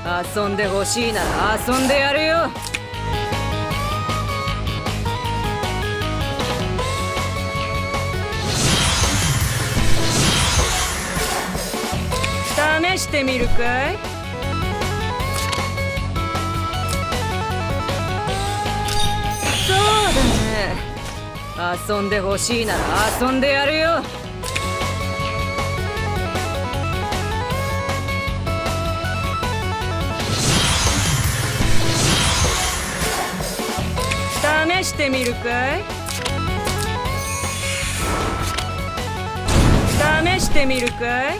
遊んでほしいなら遊んでやるよ。試してみるかい？そうだね。遊んでほしいなら遊んでやるよ。試してみるかい？試してみるかい？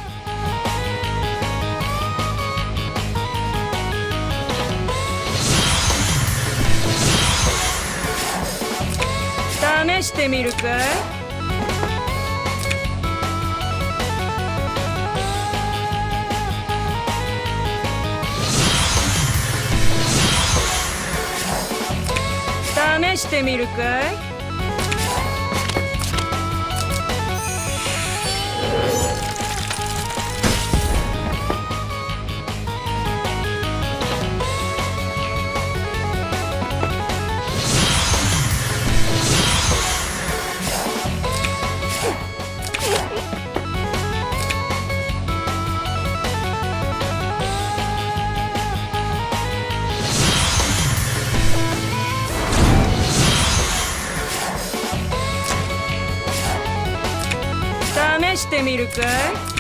試してみるかい？試してみるかい？試してみるかい？